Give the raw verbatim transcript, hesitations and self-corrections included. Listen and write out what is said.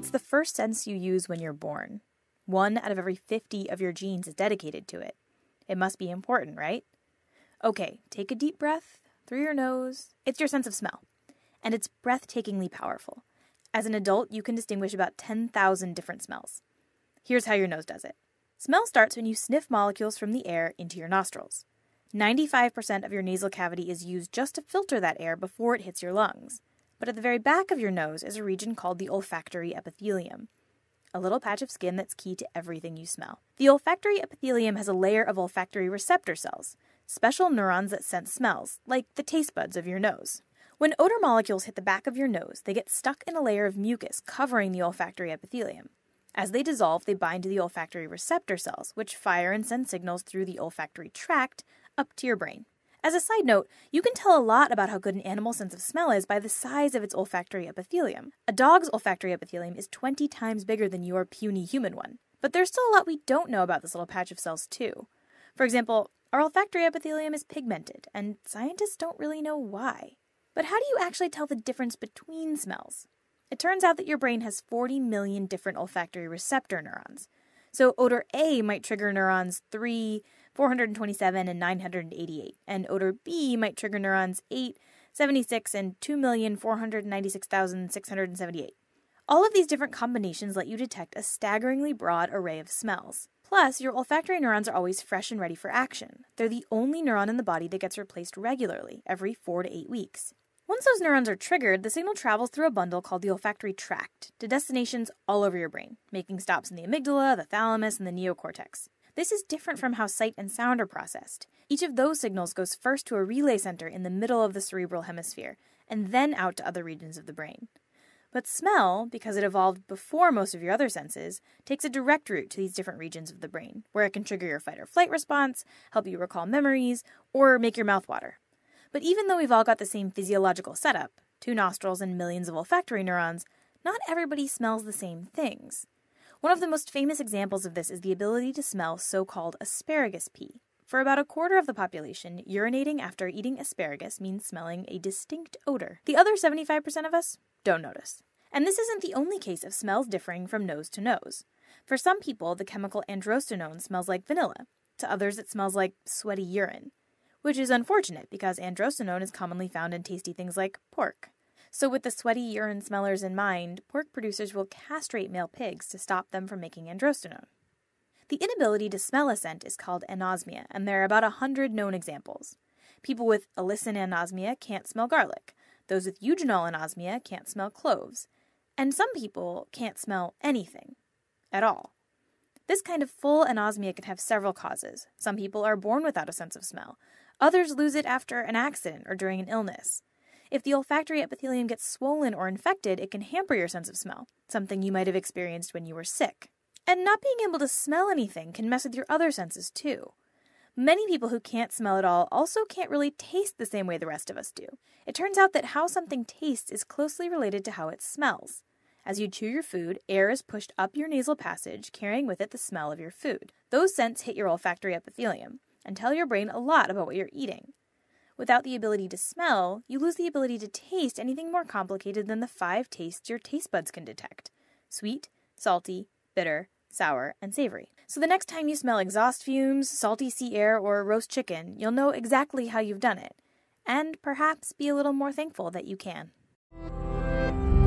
It's the first sense you use when you're born. One out of every fifty of your genes is dedicated to it. It must be important, right? Okay, take a deep breath through your nose. It's your sense of smell, and it's breathtakingly powerful. As an adult, you can distinguish about ten thousand different smells. Here's how your nose does it. Smell starts when you sniff molecules from the air into your nostrils. ninety-five percent of your nasal cavity is used just to filter that air before it hits your lungs. But at the very back of your nose is a region called the olfactory epithelium, a little patch of skin that's key to everything you smell. The olfactory epithelium has a layer of olfactory receptor cells, special neurons that sense smells, like the taste buds of your nose. When odor molecules hit the back of your nose, they get stuck in a layer of mucus covering the olfactory epithelium. As they dissolve, they bind to the olfactory receptor cells, which fire and send signals through the olfactory tract up to your brain. As a side note, you can tell a lot about how good an animal's sense of smell is by the size of its olfactory epithelium. A dog's olfactory epithelium is twenty times bigger than your puny human one. But there's still a lot we don't know about this little patch of cells, too. For example, our olfactory epithelium is pigmented, and scientists don't really know why. But how do you actually tell the difference between smells? It turns out that your brain has forty million different olfactory receptor neurons. So odor A might trigger neurons three, four hundred twenty-seven, and nine hundred eighty-eight, and odor B might trigger neurons eight, seventy-six, and two million, four hundred ninety-six thousand, six hundred seventy-eight. All of these different combinations let you detect a staggeringly broad array of smells. Plus, your olfactory neurons are always fresh and ready for action. They're the only neuron in the body that gets replaced regularly, every four to eight weeks. Once those neurons are triggered, the signal travels through a bundle called the olfactory tract to destinations all over your brain, making stops in the amygdala, the thalamus, and the neocortex. This is different from how sight and sound are processed. Each of those signals goes first to a relay center in the middle of the cerebral hemisphere, and then out to other regions of the brain. But smell, because it evolved before most of your other senses, takes a direct route to these different regions of the brain, where it can trigger your fight or flight response, help you recall memories, or make your mouth water. But even though we've all got the same physiological setup, two nostrils and millions of olfactory neurons, not everybody smells the same things. One of the most famous examples of this is the ability to smell so-called asparagus pea. For about a quarter of the population, urinating after eating asparagus means smelling a distinct odor. The other seventy-five percent of us don't notice. And this isn't the only case of smells differing from nose to nose. For some people, the chemical androstenone smells like vanilla. To others, it smells like sweaty urine. Which is unfortunate because androstenone is commonly found in tasty things like pork. So with the sweaty urine smellers in mind, pork producers will castrate male pigs to stop them from making androstenone. The inability to smell a scent is called anosmia, and there are about a hundred known examples. People with alicin anosmia can't smell garlic. Those with eugenol anosmia can't smell cloves. And some people can't smell anything at all. This kind of full anosmia can have several causes. Some people are born without a sense of smell. Others lose it after an accident or during an illness. If the olfactory epithelium gets swollen or infected, it can hamper your sense of smell, something you might have experienced when you were sick. And not being able to smell anything can mess with your other senses too. Many people who can't smell at all also can't really taste the same way the rest of us do. It turns out that how something tastes is closely related to how it smells. As you chew your food, air is pushed up your nasal passage, carrying with it the smell of your food. Those scents hit your olfactory epithelium and tell your brain a lot about what you're eating. Without the ability to smell, you lose the ability to taste anything more complicated than the five tastes your taste buds can detect: sweet, salty, bitter, sour, and savory. So the next time you smell exhaust fumes, salty sea air, or roast chicken, you'll know exactly how you've done it, and perhaps be a little more thankful that you can.